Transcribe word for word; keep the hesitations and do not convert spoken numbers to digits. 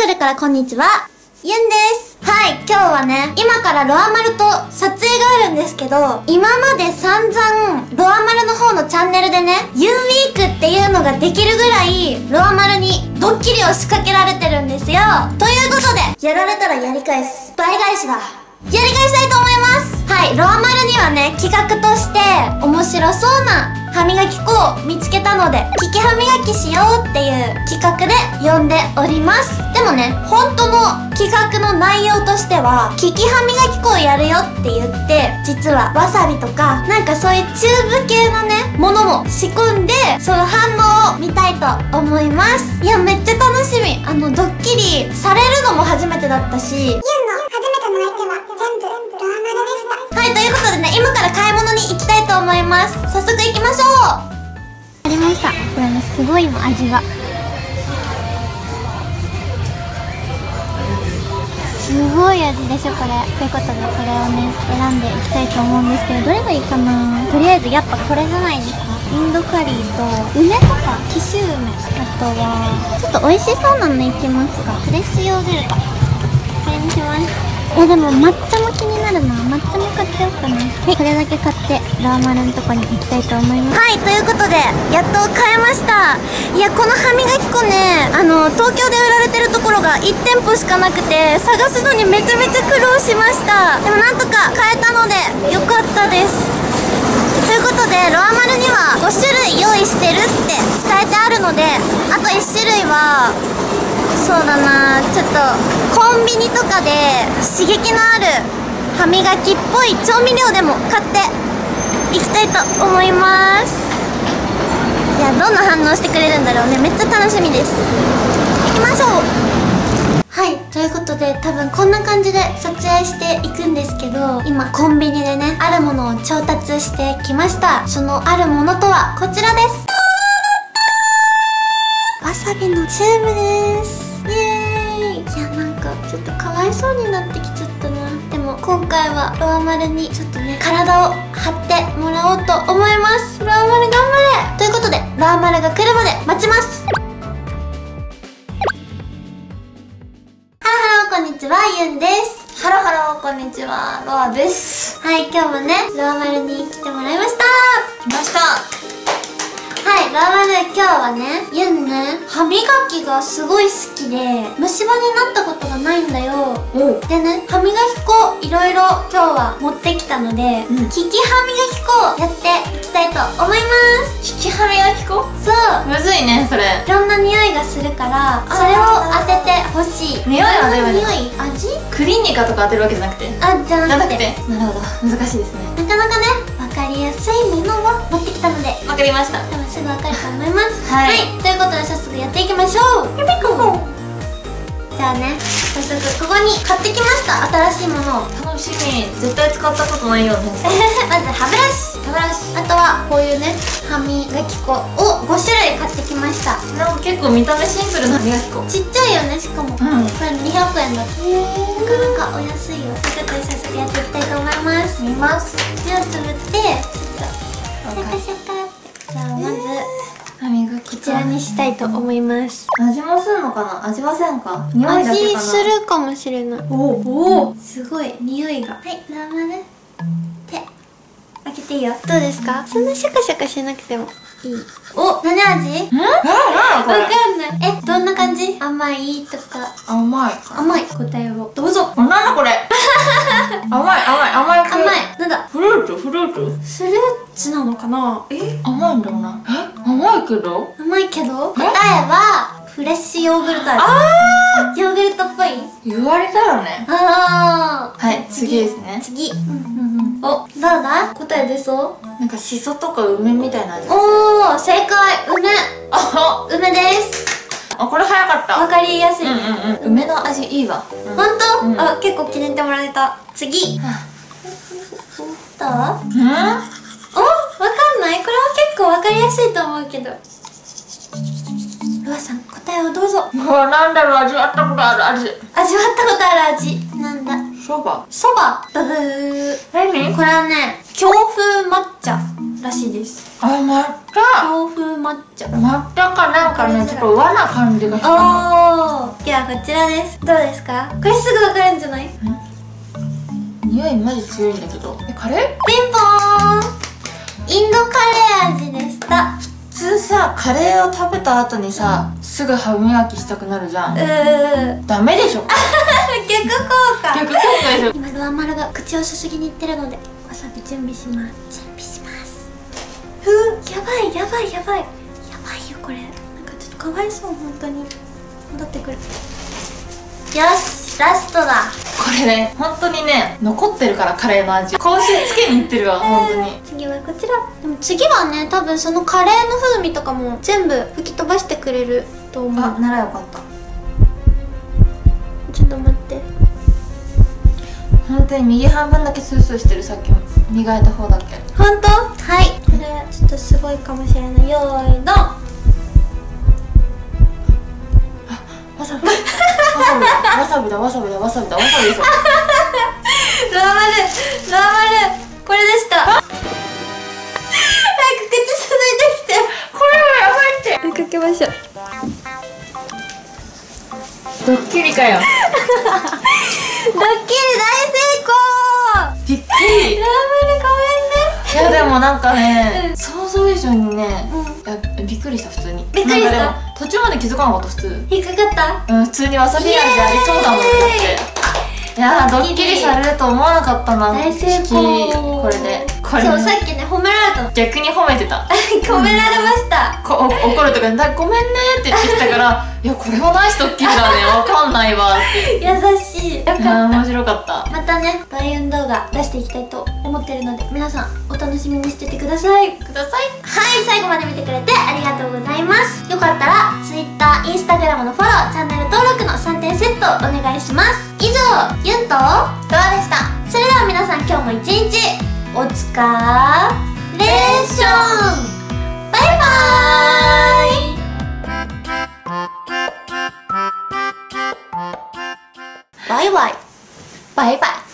それからこんにちは、ユンです。はい、今日はね、今からロアマルと撮影があるんですけど、今まで散々、ロアマルの方のチャンネルでね、ユンウィークっていうのができるぐらい、ロアマルにドッキリを仕掛けられてるんですよ。ということで、やられたらやり返す。倍返しだ。やり返したいと思います。はい、ロアマルにはね、企画として、面白そうな歯磨き粉を見つけたので、利き歯磨きしようっていう企画で呼んでおります。でもね、本当の企画の内容としては、利き歯磨き粉をやるよって言って、実はわさびとか、なんかそういうチューブ系のね、ものも仕込んで、その反応を見たいと思います。いや、めっちゃ楽しみ。あの、ドッキリされるのも初めてだったし、ユンの初めての相手は全部ロアマルでした。はい、ということでね、今から買い物に行きたいと思います。早速行きましょう。 ありました。これね、すごいの味がすごい味でしょこれ。ということでこれをね選んでいきたいと思うんですけど、どれがいいかな。とりあえずやっぱこれじゃないですか。インドカリーと梅とか紀州梅、あとはちょっと美味しそうなのいきますか。フレッシュヨーグルトこれにします。え、でも抹茶も気になるな。抹茶も買っちゃおうかな。はい、これだけ買ってロアマルのとこに行きたいと思います。 はい、ということでやっと買えました。いや、この歯磨き粉ね、あの東京で売られてるところがいち店舗しかなくて、探すのにめちゃめちゃ苦労しました。でもなんとか買えたのでよかったです。ということでロアマルにはご種類用意してるって伝えてあるので、あといち種類はそうだな、ちょっとコンビニとかで刺激のある歯磨きっぽい調味料でも買っていきたいと思います。いや、どんな反応してくれるんだろうね。めっちゃ楽しみです。行きましょう。はい、ということで多分こんな感じで撮影していくんですけど、今コンビニでね、あるものを調達してきました。そのあるものとはこちらです。わさびのチューブです。イエーイ。いや、なんかちょっとかわいそうになってきちゃったな。でも今回はロアマルにちょっとね、体を張ってもらおうと思います。ロアマル頑張れ。ということでロアマルが来るまで待ちます。ハローハロー、こんにちは、ユンです。 ハローハロー、こんにちは、ロアです。 はい、今日もねロアマルに来てもらいました。 来ました。 はい、ロアマル今日はね、ユンね、歯磨きがすごい好きで、虫歯になったことがないんだよ。でね、歯磨き粉いろいろ今日は持ってきたので、うん、利き歯磨き粉をやっていきたいと思います。 利き歯磨き粉？ そう。 むずいね、それ。 いろんな匂いがするから、それを当ててほしい。 匂いはでも匂い味クリニカとか当てるわけじゃなくて。 あ、じゃなくて。 なるほど、難しいですね。 なかなかね、わかりやすいものを持ってきたので。 わかりました。 多分すぐわかると思います。 はい、 ということで早速やっていきましょう。ピピコ。じゃあね、早速ここに買ってきました。新しいものを。 楽しみ。絶対使ったことないよね。 まず歯ブラシ、歯ブラシ、あとはこういうね、歯磨き粉をご種類買ってきました。 なんか結構見た目シンプルな歯磨き粉。 ちっちゃいよね、しかも。うん、これにひゃくえんだった。へー、なかなかお安いよ。ということで早速やっていきたいと思います。 見ます。 目をつぶってちょっとシャカシャカって。じゃあまず歯磨きこちらにしたいと思います。 味もするのかな。味はせんか。匂いだけかな。 味するかもしれない。おお、すごい匂いが。はい、ロアマル手開けていいよ。どうですか。そんなシャカシャカしなくてもいい。お、何味？ん？わかんない。え、どんな感じ？甘いとか。 甘い。 甘い。答えをどうぞ。 あ、なんだこれ。甘い甘い甘い。 甘い。なんだ。 フルーツフルーツ。 フルーツなのかな。え？ 甘いんだろうな。え？甘いけど？ 甘いけど？答えはフレッシュヨーグルト味。ああ。ヨーグルトっぽい。 言われたらね。 ああ。 はい、次ですね。 次。うんうんうん。お、どうだ？答え出そう？ なんかシソとか梅みたいな味。 おお、正解。梅。あ、梅です。 あ、これ早かった。 わかりやすい。 うんうんうん。梅の味いいわ。 本当？あ、結構気に入ってもらえた。次。どう？うん？お、わかんない。これは結構わかりやすいと思うけど。ロアさん、答えをどうぞ。 うわ、なんだろう、味わったことある味。 味わったことある味。なんだ。 そば。 そば。ブブー。 何？ これはね、京風抹茶らしいです。 あ、抹茶。 豆腐抹茶。 抹茶かなんかね、ちょっと和な感じがしたな。 おー、ではこちらです。どうですか？これすぐわかるんじゃない？ 匂いマジ強いんだけど。え、カレー？ ピンポーン。インドカレー味でした。 普通さ、カレーを食べた後にさ、すぐ歯磨きしたくなるじゃん。 うー。 ダメでしょ。 逆効果。 逆効果でしょ。 今ロアマルが口をすすぎに行ってるので、わさび準備します。準備します。ふう、やばいやばいやばい。やばいよこれ。なんかちょっとかわいそう本当に。戻ってくる。よし、ラストだ。 これね、本当にね、残ってるからカレーの味。香水つけに行ってるわ、本当に。 次はこちら。でも次はね、多分そのカレーの風味とかも全部吹き飛ばしてくれると思う。 あ、ならよかった。 ちょっと待って。 本当に右半分だけスースーしてる。さっき磨いた方だけ。 本当？はい。これちょっとすごいかもしれない。よーいドン。 わさび。わさびだ、わさびだ、わさびだ、わさびだ、わさびですよ。 ロアマル、ロアマル、これでした。早く口続いてきて。 これはやばいって。 追いかけましょう。 ドッキリかよ。 ドッキリ大成功。 びっくり。 ロアマルごいやでもなんかね、 うん、 想像以上にね、 うん、 いやびっくりした普通に。 びっくりした。 なんかでも途中まで気づかなかった普通。 引っかかった。 うん、普通にわさび味ありそうだもんだって。いやー、ドッキリされると思わなかったな。 大成功。 これでこれでそう、さっきね褒められたの。 逆に褒めてた。 褒められました。 こ怒るとかに「ごめんね」って言ってきたから「いやこれはナイスドッキリだね、わかんないわ」って優しい。よかった。 面白かった。 またね、バイオン動画出していきたいと思ってるので、皆さんお楽しみにしててください。 ください。 はい、最後まで見てくれてありがとうございます。よかったら Twitter、Instagram のフォロー、チャンネル登録のさんてんセットお願いします。以上、ユンとドアでした。それでは皆さん、今日も一日お疲れーション。バイバーイ。バイバイ。 バイバイ。